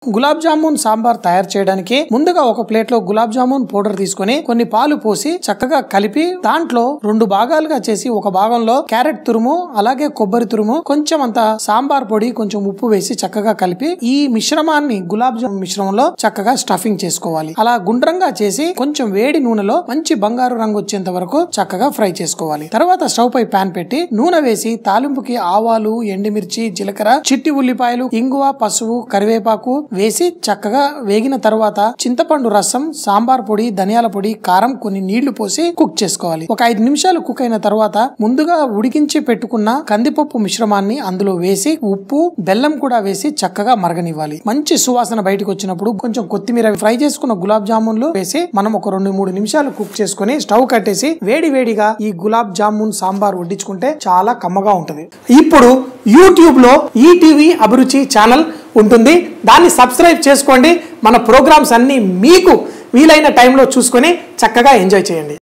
గులాబ్ జామున్ సాంబార్ తయారు చేయడానికి ముందుగా ఒక ప్లేట్ లో గులాబ్ జామున్ పౌడర్ తీసుకొని కొన్ని పాలు పోసి చక్కగా కలిపి దాంట్లో 2 భాగాలుగా చేసి ఒక భాగంలో క్యారెట్ తురుము అలాగే కొబ్బరి తురుము కొంచెం అంత సాంబార్ పొడి కొంచెం ఉప్పు వేసి చక్కగా కలిపి ఈ మిశ్రమాన్ని గులాబ్ జామున్ మిశ్రమంలో చక్కగా స్టఫింగ్ చేసుకోవాలి. అలా గుండ్రంగా చేసి కొంచెం వేడి నూనెలో మంచి బంగారు రంగు వచ్చేంత వరకు చక్కగా ఫ్రై చేసుకోవాలి. తర్వాత స్టవ్ పై పాన్ పెట్టి నూనె వేసి తాలింపుకి ఆవాలు, ఎండుమిర్చి, జీలకర్ర, చిట్టి ఉల్లిపాయలు, ఇంగువ, పసుపు, కరివేపాకు వేసి చక్కగా వేగిన తర్వాత చింతపండు రసం, సాంబార్ పొడి, ధనియాల పొడి, కారం, కొన్ని నీళ్లు పోసి కుక్ చేసుకోవాలి. ఒక 5 నిమిషాలు కుక్ అయిన తర్వాత ముందుగా ఉడికించి పెట్టుకున్న కందిపప్పు మిశ్రమాన్ని అందులో వేసి ఉప్పు, బెల్లం కూడా వేసి చక్కగా మరగనివ్వాలి. మంచి సువాసన బయటకు వచ్చినప్పుడు కొంచెం కొత్తిమీర, ఫ్రై చేసుకున్న గులాబ్ జామున్లు వేసి మనం ఒక 2-3 నిమిషాలు కుక్ చేసుకుని స్టవ్ కట్టేసి వేడిగా ఈ గులాబ్ జామున్ సాంబార్ వడ్డించుకుంటే చాలా కమ్మగా ఉంటుంది. ఇప్పుడు యూట్యూబ్ లో ఈటీవీ అభిరుచి ఛానల్ ఉంటుంది, దాన్ని సబ్స్క్రైబ్ చేసుకోండి. మన ప్రోగ్రామ్స్ అన్ని మీకు వీలైన టైంలో చూసుకొని చక్కగా ఎంజాయ్ చేయండి.